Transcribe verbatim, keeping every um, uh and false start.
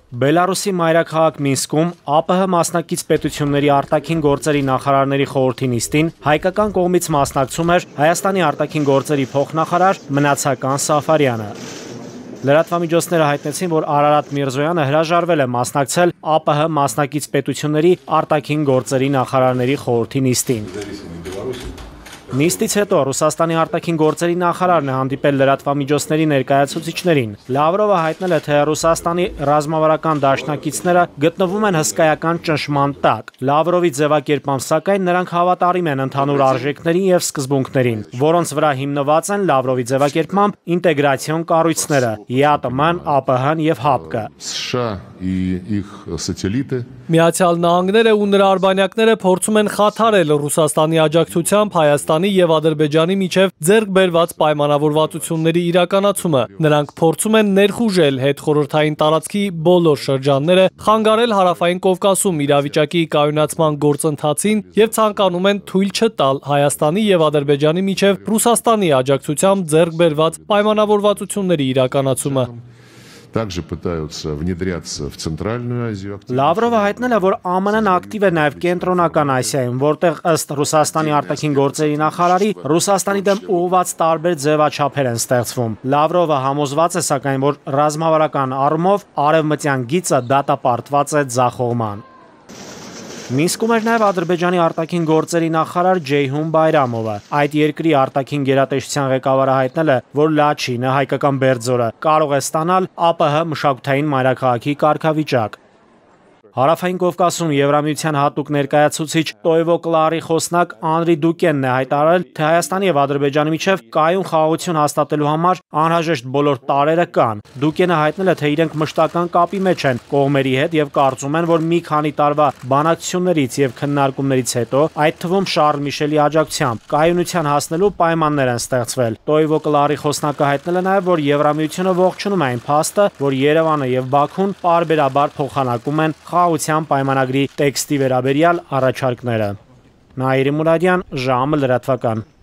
Բելարուսի մայրաքաղաք Մինսկում ԱՊՀ մասնակից պետությունների արտաքին գործերի նախարարների խորհրդի նիստին հայկական կողմից մասնակցում էր Հայաստանի արտաքին գործերի փոխնախարար Մնացական Սաֆարյանը։ Լրատվամիջոցները հայտնեցին, որ Արարատ Միրզոյանը հրաժարվել է մասնակցել ԱՊՀ մասնակից պետությունների արտաքին գործերի նախարարների խորհրդի նիստին։ Նիստից հետո Ռուսաստանի արտաքին գործերի նախարարն է հանդիպել լրատվամիջոցների ներկայացուցիչներին։ Լավրովը հայտնել է, թե Ռուսաստանի ռազմավարական դաշնակիցները գտնվում են հսկայական ճնշման տակ։ Լավրովի ձևակերպմամբ, սակայն, նրանք հավատարիմ են ընդհանուր արժեքներին եւ սկզբունքներին, որոնց վրա հիմնված են Լավրովի ձևակերպմամբ ինտեգրացիոն կառույցները՝ ԵԱՏՄ-ն, ԱՊՀ-ն եւ ՀԱՊԿ-ը։ Միացյալ Նահանգները ու նրա արբանյակները փորձում են խաթարել Ռուսաստանի աջակցությամբ Հայաստանի եւ Ադրբեջանի միջև ձեռք բերված պայմանավորվածությունների իրականացումը։ Նրանք փորձում են ներխուժել հետխորհրդային տարածքի բոլոր շրջանները, խանգարել Հարավային Կովկասում իրավիճակի կայունացման գործընթացին եւ ցանկանում են թույլ չտալ Հայաստանի եւ Ադրբեջանի միջև Ռուսաստանի աջակցությամբ ձեռք բերված պայմանավորվածությունների իրականացումը։ Также пытаются внедряться в Центральную Азию. Լավրովը հայտնել է, որ ԱՄՆ-ն ակտիվ է նաև Կենտրոնական Ասիայում, որտեղ ըստ Ռուսաստանի արտաքին գործերի նախարարի Ռուսաստանի դեմ ուղղված տարբեր ձևաչափեր են ստեղծվում։ Լավրովը համոզված է, սակայն, որ ռազմավարական առումով արևմտյան գիծը դատապարտված է ձախողման։ Մինսկում էր նաև Ադրբեջանի արտաքին գործերի նախարար Ջեյհուն Բայրամովը։ Այդ երկրի արտաքին գերատեսչության ղեկավարը հայտնել է, որ Լաչինը, հայկական Բերձորը, կարող է ստանալ ԱՊՀ մշակութային մայրաքաղաքի կարգավիճակ։ Հարավային Կովկասում Եվրամիության հատուկ ներկայացուցիչ Տոյվո Կլարի խոսնակ Անրի Դուկենն է հայտարարել, թե Հայաստանի եւ Ադրբեջանի միջև կայուն խաղաղություն հաստատելու համար անհրաժեշտ բոլոր տարրերը կան։ Դուկենը հայտնել է, թե իրենք մշտական կապի մեջ են կողմերի հետ եւ կարծում են, որ մի քանի տարվա բանակցություններից եւ քննարկումներից հետո, այդ թվում Շարլ Միշելի աջակցությամբ, կայունության հասնելու պայմաններ են ստեղծվել։ Տոյվո Կլարի խոսնակը հայտնել է նաեւ, որ Եվրամիությունը ողջունում է այն փաստը, որ Երևանը եւ Բաքուն պարբերաբար փոխանակում են խաղաղության պայմանագրի տեքստի վերաբերյալ առաջարկները։ Նաիրի Մուրադյան, ժամը լրատվական։